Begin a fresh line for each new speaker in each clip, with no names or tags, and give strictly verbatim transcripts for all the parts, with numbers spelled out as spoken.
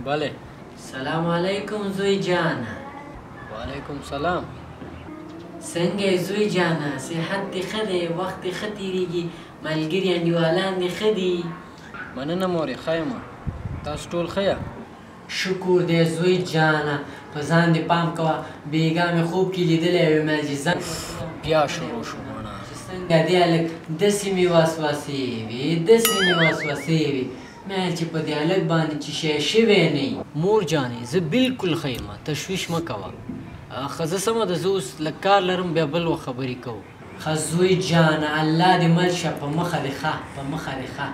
بله.
سلام علیکم زوی جانا.
وعلیکم سلام.
څنګه زوی جانا؟ صحت دې ښه دی؟ وخت دې ښه تېرېږي؟ ملګري انډیوالان دې ښه دي؟
مننه مورې، ښه یم. تاسو ټول ښه یه؟
شکر دی زوی جانا. په ځان دې پام کوه. بېګا مې خوب کې لیدلی وې ما چې زنګ
بیا شروع شو مانا.
چې څنګه دی هلک داسې مې وسوسې وې داسې مې وسوسې وې ما چې په دې هلک باندې چې شی شوی نه وي.
مور جانې زه بالکل ښه یم، تشویش مه کوه. ښه زه سمه ده، زه اوس لږ کار لرم، بیا بل وخت خبرې کوو.
ښه زوی جانه الله دې مل شه. په مخه دې ښه په مخه دې ښه.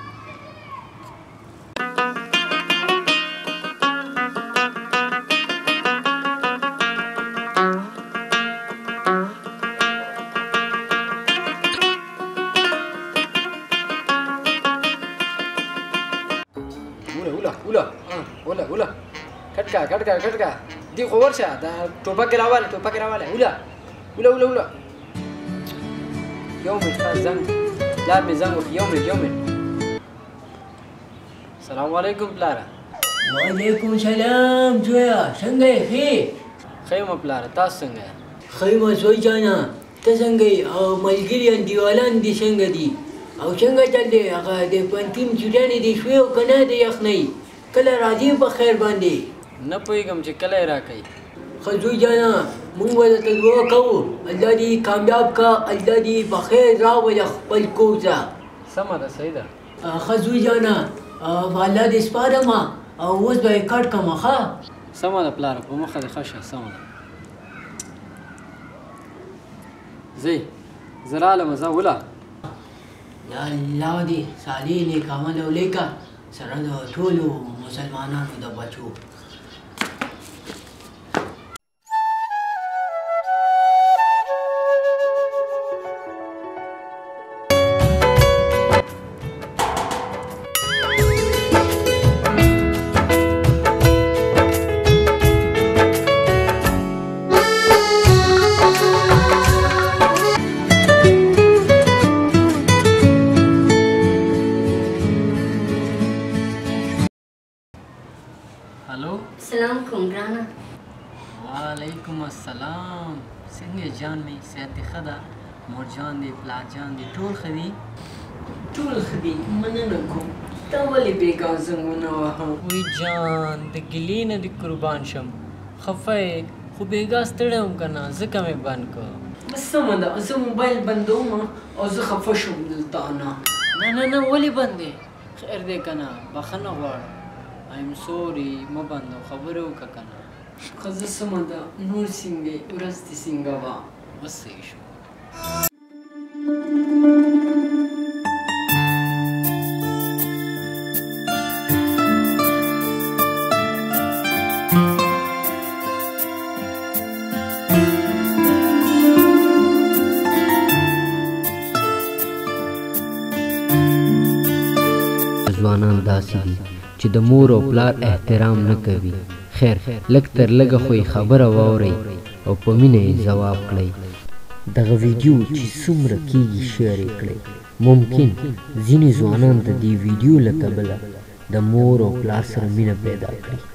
وله وله وله وله کټ کا کټ کا کټ کا دی خو ورشه دا ټوپک راواله ټوپک راواله وله وله وله وله یو مې خان زنګ لا مې زنګ وخ یو مې یو مې. السلام علیکم پلاره.
وعلیکم سلام زویا. څنګه یې؟ ښې
ښه یم پلاره، تاسو څنګه یې؟
ښه یم زوی جانه. ته څنګه یې؟ او ملګري انډیوالان دې څنګه دي؟ او څنګه چل دی هغه د پوهنتون چوټیانې دې شوې او که نه د یخنۍ؟ کله راځې په خیر باندې؟
نه پوهېږم چې کله یې راکوي.
ښه زوی جانه موږ به درته دعا کوو الله دې کامیاب کا، الله دې په خیر راوله خپل کور ته.
سمه ده، صحیح ده.
ښه زوی جانه الله دې سپارم او اوس به یې کټ کړمه. ښه
سمه ده پلاره، په مخه دې ښه شه. سمه ده ځئ زه رالم. زه وله
یا الله دې صالح نیک عمل ولیکه سره د ټولو مسلمانانو د بچو.
هلو.
السلام علیکم ګرانه.
وعلیکم السلام. څنګه جان مې؟ صحت دې ښه ده؟ مور جان دې پلار جان دې ټول ښه دي؟
ټول ښه دي، مننه کوم. ته ولې بېګا زنګونه وهم؟
وی جان د ګیلې نه دې قربان شم. خفه یې خو بېګا ستړی وم که نه، ځکه مې بند کړ.
بس سمه ده، زه موبایل بندوم او زه خفه شوم دلته نه.
نه نه نه ولې بند دی؟ خیر دی که نه، بخښنه غواړم. ایم سوري، مه بندو، خبرې وکړه که نه.
ښه زه سمه ده. نور څنګه یې؟ ورځ دې څنګه وه؟
بس صحیح شو.
ځوانان داسې دي چې د مور او پلار احترام نه کوي. خیر لږ تر لږه خو یې خبره واورئ او په مینه یې ځواب کړئ. دغه ویډیو چې څومره کیږي شیر یې کړئ. ممکن ځینې ځوانان د دې ویډیو له کبله د مور او پلار سره مینه پیدا کړي.